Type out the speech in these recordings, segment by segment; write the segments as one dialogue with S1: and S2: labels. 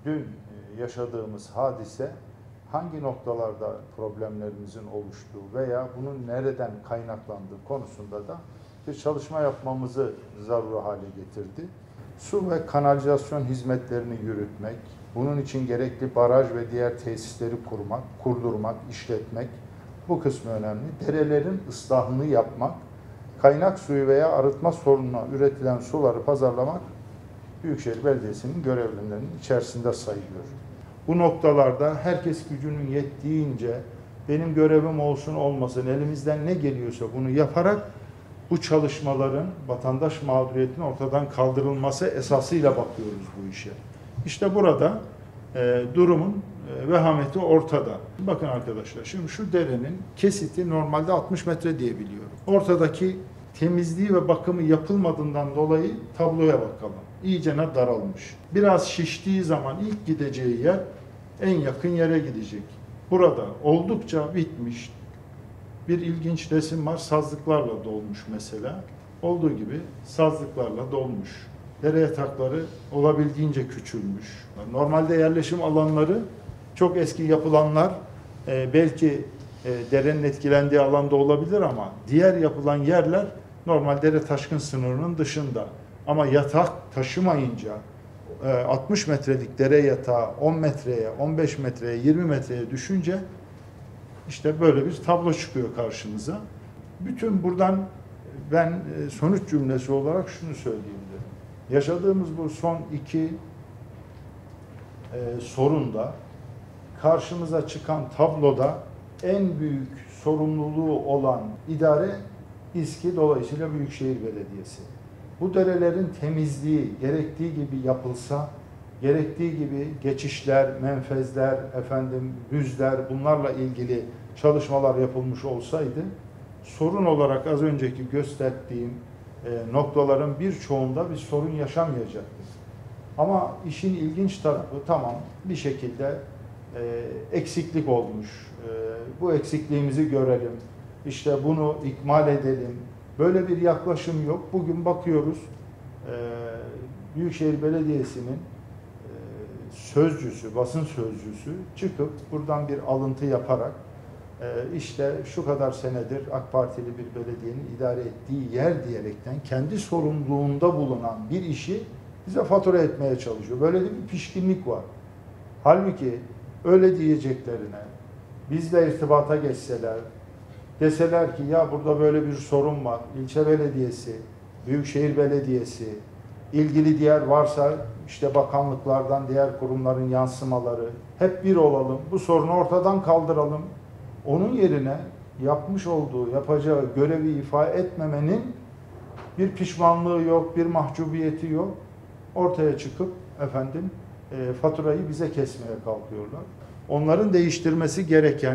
S1: dün yaşadığımız hadise hangi noktalarda problemlerimizin oluştuğu veya bunun nereden kaynaklandığı konusunda da bir çalışma yapmamızı zaruri hale getirdi. Su ve kanalizasyon hizmetlerini yürütmek, bunun için gerekli baraj ve diğer tesisleri kurdurmak, işletmek, bu kısmı önemli. Derelerin ıslahını yapmak, kaynak suyu veya arıtma sorununa üretilen suları pazarlamak Büyükşehir Belediyesi'nin görevlerinin içerisinde sayılıyor. Bu noktalarda herkes gücünün yettiğince benim görevim olsun olmasın, elimizden ne geliyorsa bunu yaparak bu çalışmaların vatandaş mağduriyetinin ortadan kaldırılması esasıyla bakıyoruz bu işe. İşte burada durumun vehameti ortada. Bakın arkadaşlar, şimdi şu derenin kesiti normalde 60 metre diye biliyorum. Ortadaki temizliği ve bakımı yapılmadığından dolayı tabloya bakalım. İyicene daralmış. Biraz şiştiği zaman ilk gideceği yer en yakın yere gidecek. Burada oldukça bitmiş. Bir ilginç resim var. Sazlıklarla dolmuş mesela. Olduğu gibi sazlıklarla dolmuş. Dere yatakları olabildiğince küçülmüş. Normalde yerleşim alanları çok eski yapılanlar belki derenin etkilendiği alanda olabilir ama diğer yapılan yerler normal dere taşkın sınırının dışında. Ama yatak taşımayınca 60 metrelik dere yatağı 10 metreye, 15 metreye, 20 metreye düşünce işte böyle bir tablo çıkıyor karşımıza. Bütün buradan ben sonuç cümlesi olarak şunu söyleyeyim dedim. Yaşadığımız bu son iki sorunda karşımıza çıkan tabloda en büyük sorumluluğu olan idare İSKİ, dolayısıyla Büyükşehir Belediyesi. Bu derelerin temizliği gerektiği gibi yapılsa, gerektiği gibi geçişler, menfezler, büzler, bunlarla ilgili çalışmalar yapılmış olsaydı, sorun olarak az önceki gösterdiğim noktaların birçoğunda bir sorun yaşamayacaktık. Ama işin ilginç tarafı, tamam, bir şekilde eksiklik olmuş. Bu eksikliğimizi görelim, işte bunu ikmal edelim. Böyle bir yaklaşım yok. Bugün bakıyoruz, Büyükşehir Belediyesi'nin sözcüsü, basın sözcüsü çıkıp buradan bir alıntı yaparak işte şu kadar senedir AK Partili bir belediyenin idare ettiği yer diyerekten kendi sorumluluğunda bulunan bir işi bize fatura etmeye çalışıyor. Böyle de bir pişkinlik var. Halbuki öyle diyeceklerine bizle irtibata geçseler, deseler ki ya burada böyle bir sorun var, ilçe belediyesi, Büyükşehir Belediyesi, ilgili diğer varsa işte bakanlıklardan, diğer kurumların yansımaları, hep bir olalım, bu sorunu ortadan kaldıralım. Onun yerine yapmış olduğu, yapacağı görevi ifa etmemenin bir pişmanlığı yok, bir mahcubiyeti yok. Ortaya çıkıp faturayı bize kesmeye kalkıyorlar. Onların değiştirmesi gereken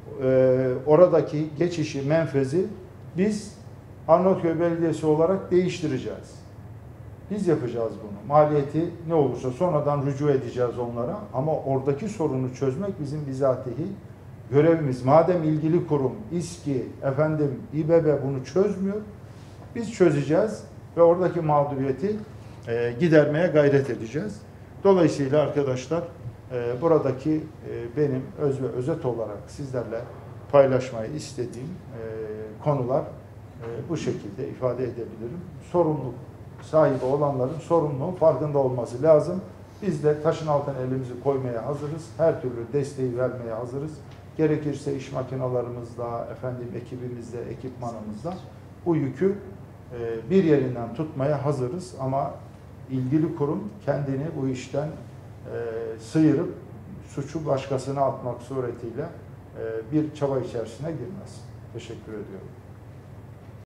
S1: oradaki geçişi, menfezi biz Arnavutköy Belediyesi olarak değiştireceğiz. Biz yapacağız bunu. Maliyeti ne olursa sonradan rücu edeceğiz onlara. Ama oradaki sorunu çözmek bizim bizatihi görevimiz. Madem ilgili kurum, İSKİ, İBB bunu çözmüyor, biz çözeceğiz ve oradaki mağduriyeti gidermeye gayret edeceğiz. Dolayısıyla arkadaşlar buradaki benim özet olarak sizlerle paylaşmayı istediğim konular bu şekilde ifade edebilirim. Sorumluluk sahibi olanların sorumluluğun farkında olması lazım. Biz de taşın altına elimizi koymaya hazırız. Her türlü desteği vermeye hazırız. Gerekirse iş makinalarımızla, ekibimizle, ekipmanımızla bu yükü bir yerinden tutmaya hazırız. Ama ilgili kurum kendini bu işten sıyırıp suçu başkasına atmak suretiyle bir çaba içerisine girmez. Teşekkür ediyorum.